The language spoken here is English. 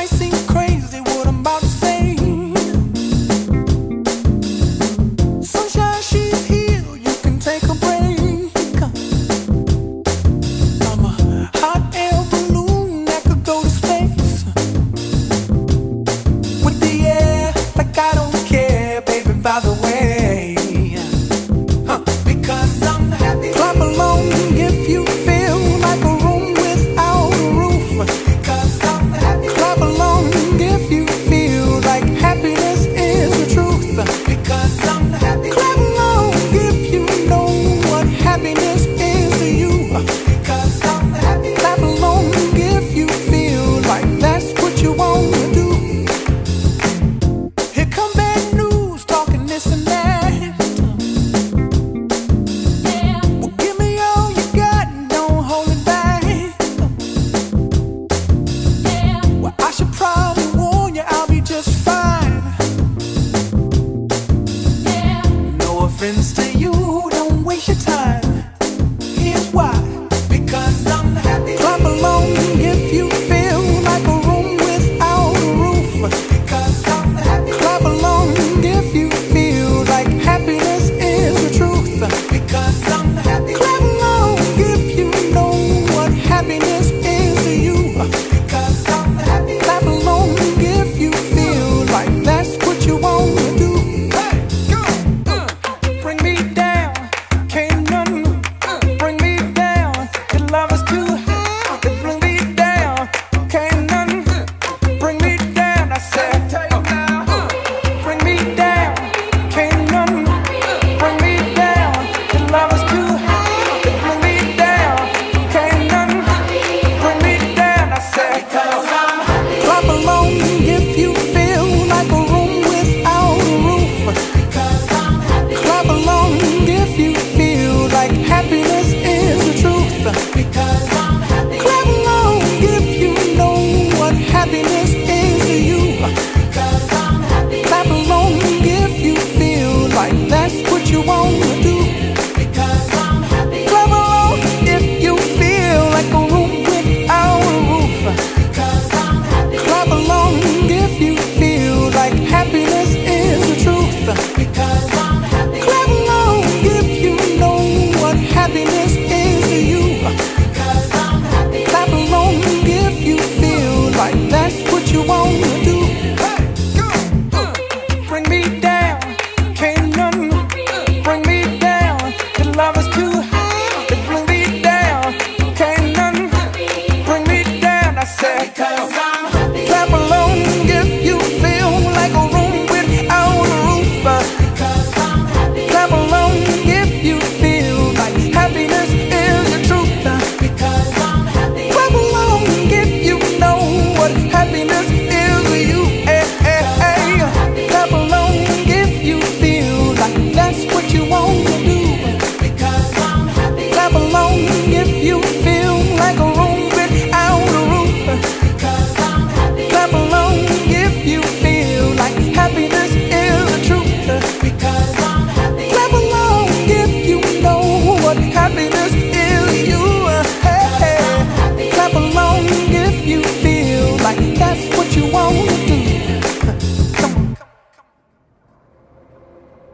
might seem crazy what I'm about to say. Sunshine, she's here, you can take a break. I'm a hot air balloon that could go to space with the air, like I don't care, baby, by the way. Because I'm happy. Clap along if you feel like a room without a roof. Because I'm happy. Clap along if you feel like happiness is the truth. Because I'm happy. Clap along if you know what happiness is to you. Because I'm happy. Clap along if you feel like that's what you want to do. Here come bad news, talking this and that. Friends to you, don't waste your time. Here's why. Because I'm happy. Clap along if you feel like a room without a roof. Because I'm happy. Clap along if you feel like happiness is the truth. Because I'm happy. Clap along if you know what happiness is to you. Because I'm happy. Clap along if you feel like that's what you want to do. Bring me down, can't none bring me down. Your love is too high, bring me down, can't none bring me down. I said, bring me down, can't none bring me down. Your love is too high, bring me down, can't none bring me down. I said, clap along if you feel like a room without a roof. Clap along if you feel like happiness is the truth. Because I'm happy. Clap along if you know what happiness is to you. Because I'm happy. Clap along if you feel like that's what you want to do. Because I'm happy. Clap along if you feel like a room without a roof. Because I'm happy. Clap along if you feel like happiness is the truth. Because I'm happy. Clap along if you know what happiness is to you. Because I'm happy. Clap along if you feel like that's what you want to do. Bring me down, can't none bring me down. Your love is too high, bring me down, can't none bring me down. I said, because